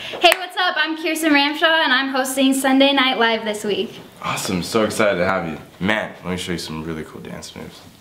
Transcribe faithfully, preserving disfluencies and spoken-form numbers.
Hey, what's up? I'm Kirsten Ramshaw and I'm hosting Sunday Night Live this week. Awesome, so excited to have you. Man, let me show you some really cool dance moves.